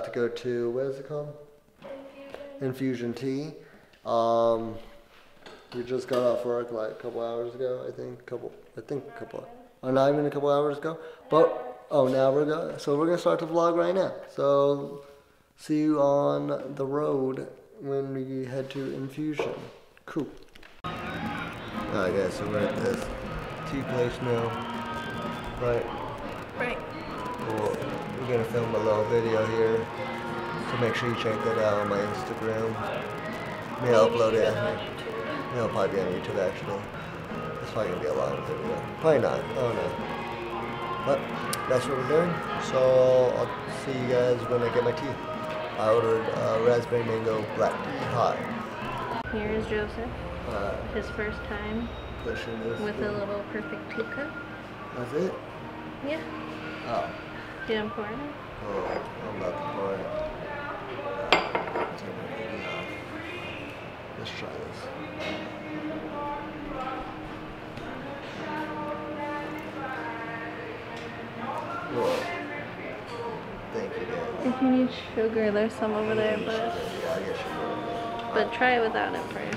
to go to, what is it called? Infusion Tea. We just got off work like a couple hours ago, I think. Or not even a couple hours ago. But, now we're gonna start the vlog right now. So, see you on the road when we head to Infusion. Cool. Alright guys, so we're at this tea place now. Right? Right. Cool. We're gonna film a little video here. So make sure you check that out on my Instagram. Maybe I'll upload it. It'll probably be on YouTube actually. It's probably gonna be a long video. Probably not. I don't know. But that's what we're doing. So I'll see you guys when I get my tea. I ordered raspberry mango black tea hot. Here is Joseph. His first time with a little perfect teacup. That's it? Yeah. Oh. You didn't pour it? Oh, I'm about to pour it. Let's try this. Whoa. Thank you, guys. If you need sugar, there's some over there, but Yeah, I get sugar. but try it without it first.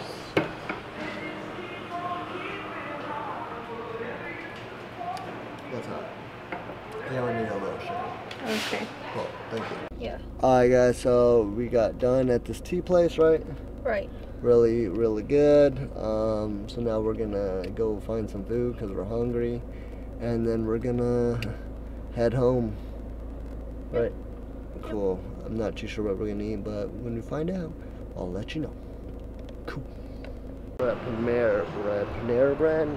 That's hot. You only need a little sugar. Okay. Cool, thank you. Yeah. Alright guys, so we got done at this tea place, right? Right. Really, really good. So now we're gonna go find some food because we're hungry. And then we're gonna head home. Right? Cool. I'm not too sure what we're gonna eat, but when we find out, I'll let you know. Cool. We're at Panera Bread.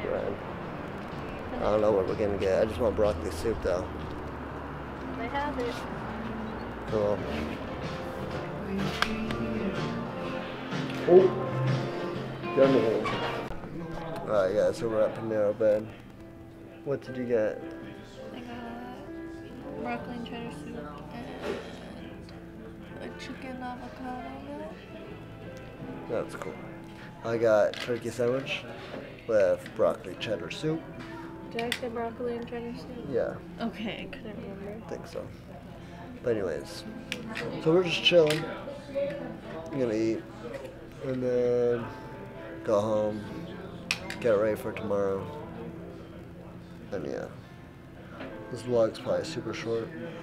I don't know what we're gonna get. I just want broccoli soup though. They have it. Cool. Oh! Yummy. Alright guys, so we're at Panera Bread. What did you get? I got broccoli and cheddar soup and a chicken avocado milk. That's cool. I got turkey sandwich with broccoli cheddar soup. Did I say broccoli and cheddar soup? Yeah, Okay, I couldn't remember. I think so. But anyways, so we're just chilling. I'm gonna eat and then go home, get ready for tomorrow. And yeah, this vlog's probably super short.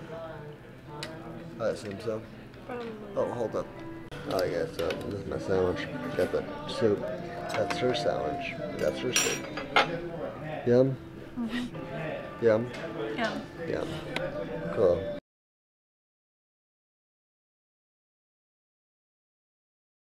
I assume so. Probably. Oh, hold up. Alright guys, so this is my sandwich. Got the soup. That's her sandwich. That's her soup. Yum? Mm-hmm. Yum? Yeah. Yum. Cool.